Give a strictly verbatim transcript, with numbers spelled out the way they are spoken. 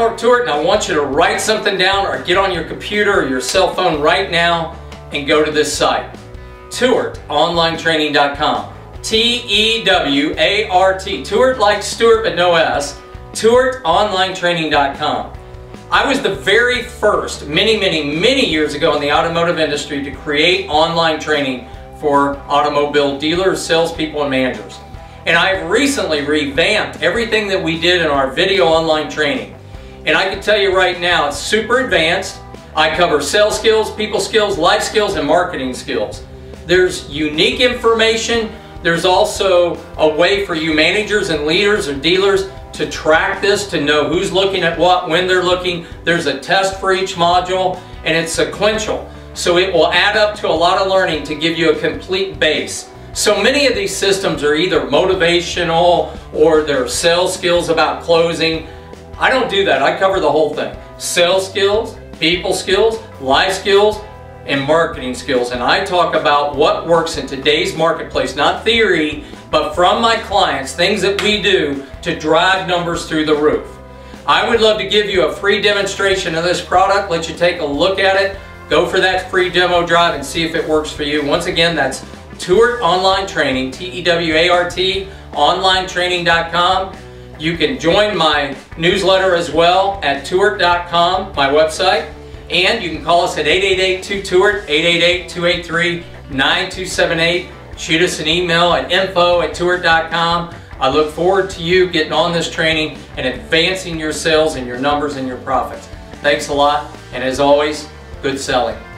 Mark Tewart, and I want you to write something down or get on your computer or your cell phone right now and go to this site, Tewart Online Training dot com. T E W A R T. Tewart like Stewart but no S. Tewart Online Training dot com. I was the very first, many, many, many years ago in the automotive industry to create online training for automobile dealers, salespeople, and managers. And I've recently revamped everything that we did in our video online training. And I can tell you right now, it's super advanced. I cover sales skills, people skills, life skills, and marketing skills. There's unique information. There's also a way for you managers and leaders and dealers to track this, to know who's looking at what, when they're looking. There's a test for each module, and it's sequential. So it will add up to a lot of learning to give you a complete base. So many of these systems are either motivational or they're sales skills about closing. I don't do that. I cover the whole thing. Sales skills, people skills, life skills, and marketing skills. And I talk about what works in today's marketplace, not theory, but from my clients, things that we do to drive numbers through the roof. I would love to give you a free demonstration of this product, let you take a look at it, go for that free demo drive and see if it works for you. Once again, that's Tewart Online Training, T E W A R T, Online Training dot com. You can join my newsletter as well at Tewart dot com, my website. And you can call us at eight eight eight, two Tewart, eight eight eight, two eight three, nine two seven eight. Shoot us an email at info at Tewart dot com. I look forward to you getting on this training and advancing your sales and your numbers and your profits. Thanks a lot, and as always, good selling.